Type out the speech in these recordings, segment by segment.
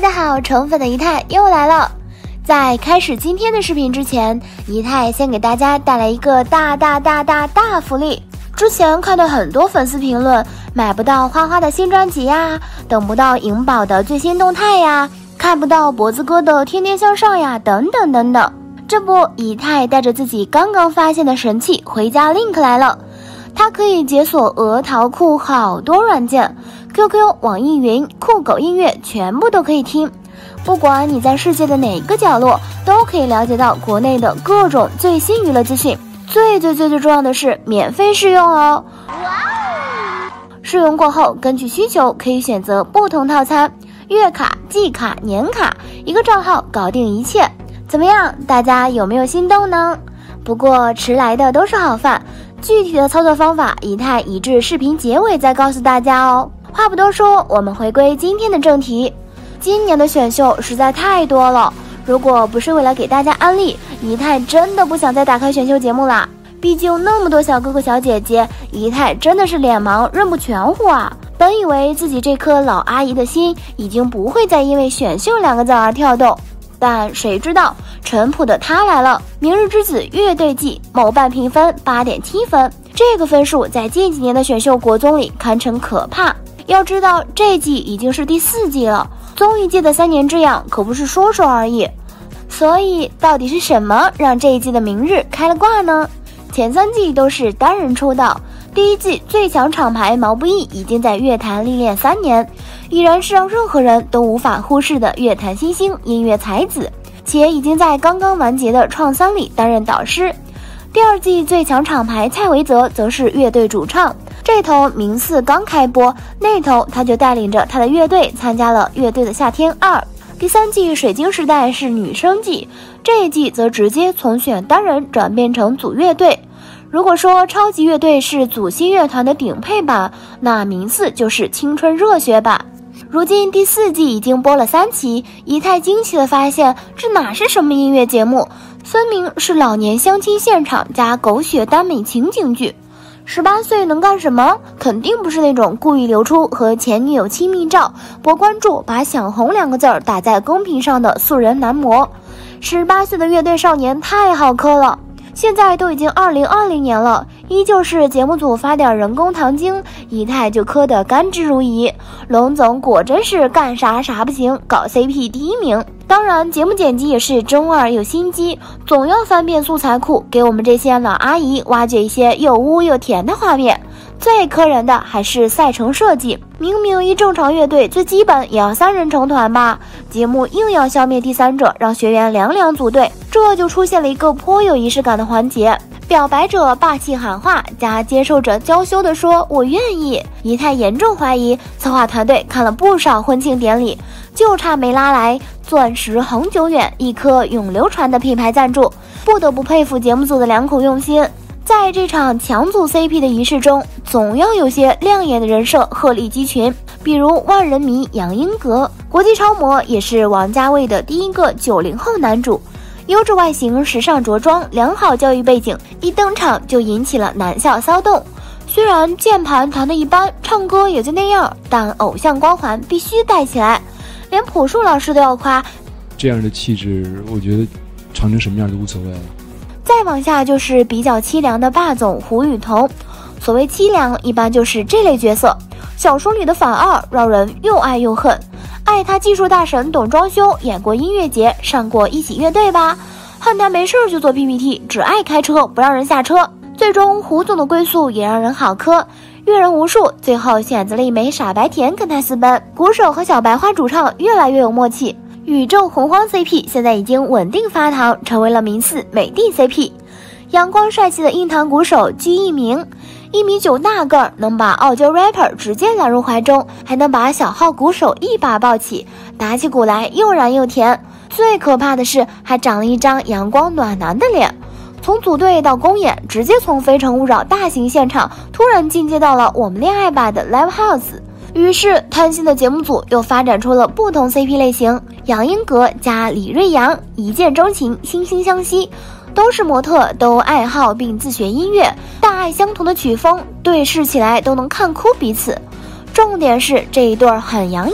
家好，宠粉的仪态又来了。在开始今天的视频之前，仪态先给大家带来一个大福利。之前看到很多粉丝评论，买不到花花的新专辑呀，等不到颖宝的最新动态呀，看不到脖子哥的天天向上呀，等等。这不，仪态带着自己刚刚发现的神器回家 Link 来了。它可以解锁鹅淘库好多软件， QQ、网易云、酷狗音乐全部都可以听。不管你在世界的哪个角落，都可以了解到国内的各种最新娱乐资讯。最重要的是免费试用哦！试用过后，根据需求可以选择不同套餐，月卡、季卡、年卡，一个账号搞定一切。怎么样，大家有没有心动呢？不过迟来的都是好饭，具体的操作方法，仪态移至视频结尾再告诉大家哦。话不多说，我们回归今天的正题。今年的选秀实在太多了，如果不是为了给大家安利，仪态真的不想再打开选秀节目啦。毕竟那么多小哥哥小姐姐，仪态真的是脸盲认不全乎啊。本以为自己这颗老阿姨的心已经不会再因为选秀2个字而跳动，但谁知道淳朴的他来了。明日之子乐队季某瓣评分 8.7 分，这个分数在近几年的选秀国综里堪称可怕。要知道这季已经是第4季了，综艺界的3年之痒可不是说说而已。所以到底是什么让这一季的明日开了挂呢？前3季都是单人出道，第1季最强厂牌毛不易已经在乐坛历练3年，已然是让任何人都无法忽视的乐坛新星、音乐才子，且已经在刚刚完结的创3里担任导师。第2季最强厂牌蔡维泽则是乐队主唱，这头名次刚开播，那头他就带领着他的乐队参加了乐队的夏天2。第3季水晶时代是女生季，这一季则直接从选单人转变成组乐队。如果说超级乐队是组新乐团的顶配版，那名次就是青春热血版。如今第4季已经播了3期，仪态惊奇地发现，这哪是什么音乐节目，分明是老年相亲现场加狗血耽美情景剧。18岁能干什么？肯定不是那种故意流出和前女友亲密照，博关注，把想红2个字打在公屏上的素人男模。18岁的乐队少年太好磕了。现在都已经2020年了，依旧是节目组发点人工糖精，仪态就磕得甘之如饴。龙总果真是干啥啥不行，搞 CP 第1名。当然节目剪辑也是中2有心机，总要翻遍素材库，给我们这些老阿姨挖掘一些又污又甜的画面。最磕人的还是赛程设计，明明一正常乐队最基本也要3人成团吧，节目硬要消灭第3者，让学员2组队，这就出现了一个颇有仪式感的环节。表白者霸气喊话，加接受者娇羞地说我愿意。仪态严重怀疑策划团队看了不少婚庆典礼，就差没拉来钻石恒久远一颗永流传的品牌赞助，不得不佩服节目组的良苦用心。在这场强组 CP 的仪式中，总要有些亮眼的人设鹤立鸡群，比如万人迷杨英格，国际超模，也是王家卫的第1个90后男主，优质外形、时尚着装、良好教育背景，一登场就引起了男校骚动。虽然键盘弹得一般，唱歌也就那样，但偶像光环必须带起来，连朴树老师都要夸。 这样的气质，我觉得长成什么样都无所谓了。 再往下就是比较凄凉的霸总胡雨桐，所谓凄凉一般就是这类角色，小说里的反二，让人又爱又恨。爱他技术大神懂装修，演过音乐节，上过一起乐队吧，恨他没事就做 PPT， 只爱开车不让人下车。最终胡总的归宿也让人好磕，阅人无数，最后选择了一枚傻白甜跟他私奔。鼓手和小白花主唱越来越有默契，宇宙洪荒 CP 现在已经稳定发糖，成为了名次美的 CP。 阳光帅气的硬糖鼓手鞠一鸣，1.9米大个儿，能把傲娇 rapper 直接揽入怀中，还能把小号鼓手一把抱起，打起鼓来又燃又甜。最可怕的是还长了一张阳光暖男的脸，从组队到公演，直接从非诚勿扰大型现场突然进阶到了我们恋爱吧的 live house。于是贪心的节目组又发展出了不同 CP 类型，杨英格加李瑞阳，一见钟情，惺惺相惜，都是模特，都爱好并自学音乐，大爱相同的曲风，对视起来都能看哭彼此。重点是这一对很养眼，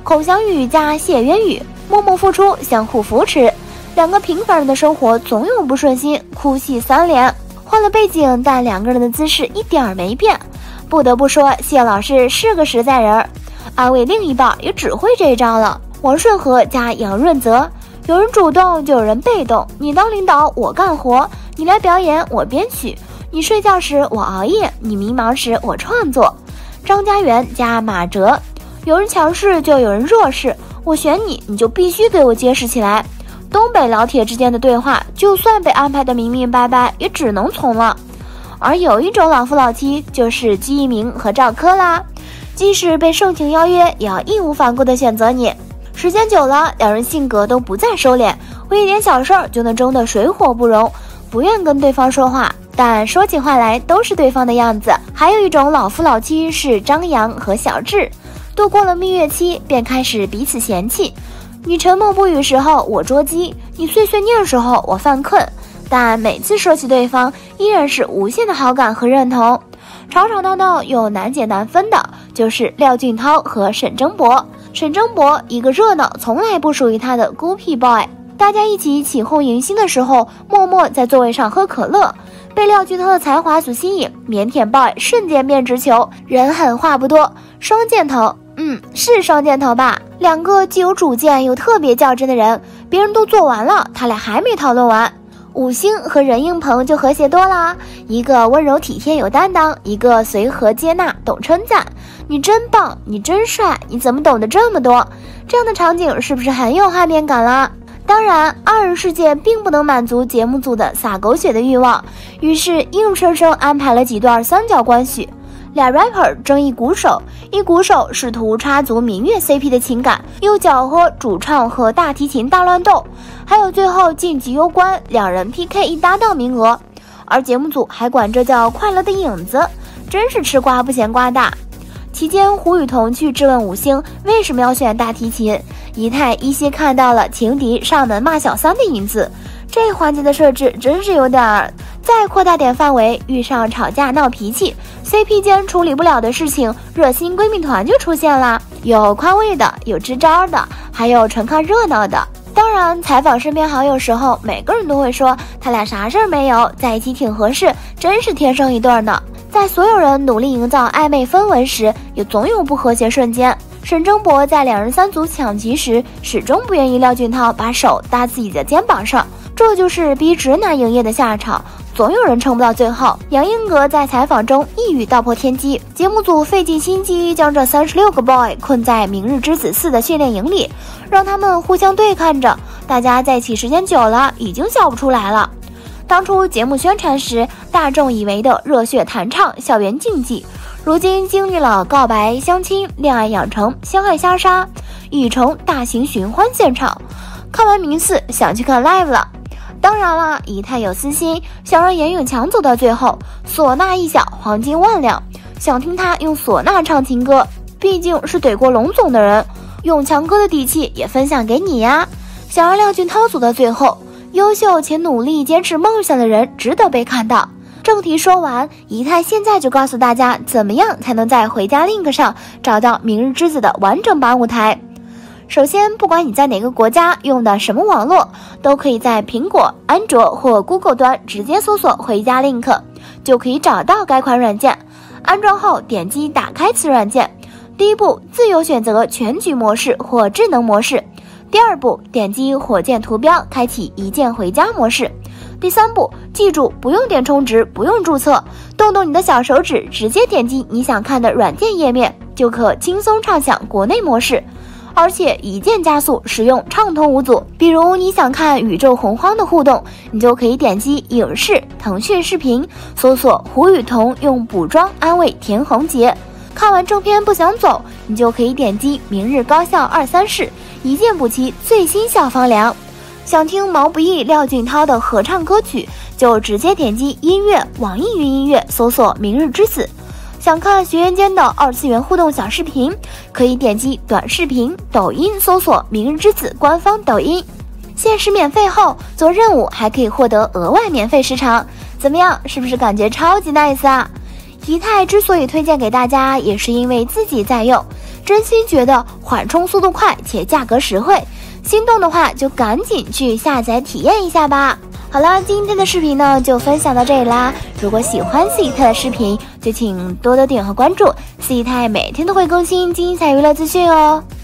孔祥宇加谢渊宇，默默付出，相互扶持。两个平凡人的生活总有不顺心，哭戏三连。换了背景，但两个人的姿势一点儿没变。不得不说，谢老师是个实在人，安慰另一半也只会这一招了。王顺和加杨润泽，有人主动就有人被动，你当领导我干活，你来表演我编曲，你睡觉时我熬夜，你迷茫时我创作。张家元加马哲，有人强势就有人弱势，我选你，你就必须给我结实起来。东北老铁之间的对话，就算被安排得明明白白，也只能从了。而有一种老夫老妻，就是姬一鸣和赵柯啦，即使被盛情邀约，也要义无反顾地选择你。时间久了，两人性格都不再收敛，为一点小事儿就能争得水火不容，不愿跟对方说话，但说起话来都是对方的样子。还有一种老夫老妻是张扬和小智，度过了蜜月期，便开始彼此嫌弃。你沉默不语时候，我捉鸡；你碎碎念时候，我犯困。但每次说起对方，依然是无限的好感和认同。吵吵闹闹又难解难分的，就是廖俊涛和沈征博。沈征博一个热闹从来不属于他的孤僻 boy， 大家一起起哄迎新的时候，默默在座位上喝可乐。被廖俊涛的才华所吸引，腼腆 boy 瞬间变直球，人狠话不多，双箭头。是双箭头吧？两个既有主见又特别较真的人，别人都做完了，他俩还没讨论完。五星和任应鹏就和谐多啦，一个温柔体贴有担当，一个随和接纳懂称赞。你真棒，你真帅，你怎么懂得这么多？这样的场景是不是很有画面感啦？当然，二人世界并不能满足节目组的撒狗血的欲望，于是硬生生安排了几段三角关系。俩 rapper 争一鼓手，一鼓手试图插足民乐 CP 的情感，又搅和主唱和大提琴大乱斗，还有最后晋级攸关，两人 PK 一搭档名额，而节目组还管这叫快乐的影子，真是吃瓜不嫌瓜大。期间胡雨桐去质问五星为什么要选大提琴，仪态依稀看到了情敌上门骂小三的影子，这环节的设置真是有点儿。再扩大点范围，遇上吵架闹脾气 CP 间处理不了的事情，热心闺蜜团就出现啦，有宽慰的，有支招的，还有纯看热闹的。当然采访身边好友时候，每个人都会说他俩啥事儿没有，在一起挺合适，真是天生一对呢。在所有人努力营造暧昧氛围时，也总有不和谐瞬间。沈征博在两人三组抢旗时，始终不愿意廖俊涛把手搭自己的肩膀上，这就是逼直男营业的下场，总有人撑不到最后。杨英格在采访中一语道破天机，节目组费尽心机将这36个 boy 困在明日之子4的训练营里，让他们互相对看着，大家在一起时间久了，已经笑不出来了。当初节目宣传时，大众以为的热血弹唱、校园竞技，如今经历了告白、相亲、恋爱养成、相爱相杀，已成大型寻欢现场。看完名次，想去看 live 了。当然啦，仪态有私心，想让严永强走到最后，唢呐一响，黄金万两，想听他用唢呐唱情歌，毕竟是怼过龙总的人，永强哥的底气也分享给你呀。想让廖俊涛走到最后，优秀且努力坚持梦想的人值得被看到。正题说完，仪态现在就告诉大家怎么样才能在回家 link 上找到明日之子的完整版舞台。首先，不管你在哪个国家用的什么网络，都可以在苹果、安卓或 Google 端直接搜索回家 link， 就可以找到该款软件。安装后点击打开此软件，第一步自由选择全局模式或智能模式，第二步点击火箭图标开启一键回家模式，第三步记住不用点充值，不用注册，动动你的小手指直接点击你想看的软件页面，就可轻松畅享国内模式，而且一键加速使用，畅通无阻。比如你想看宇宙洪荒的互动，你就可以点击影视、腾讯视频，搜索胡雨桐用补妆安慰田宏杰。看完正片不想走，你就可以点击明日高校23室，一键补齐最新校方粮。想听毛不易、廖俊涛的合唱歌曲，就直接点击音乐，网易云音乐搜索明日之子。想看学员间的二次元互动小视频，可以点击短视频，抖音搜索明日之子官方抖音。限时免费后，做任务还可以获得额外免费时长，怎么样？是不是感觉超级 nice 啊？仪态之所以推荐给大家，也是因为自己在用。 真心觉得缓冲速度快且价格实惠，心动的话就赶紧去下载体验一下吧。好了，今天的视频呢就分享到这里啦。如果喜欢四姨太的视频，就请多多点和关注，四姨太每天都会更新精彩娱乐资讯哦。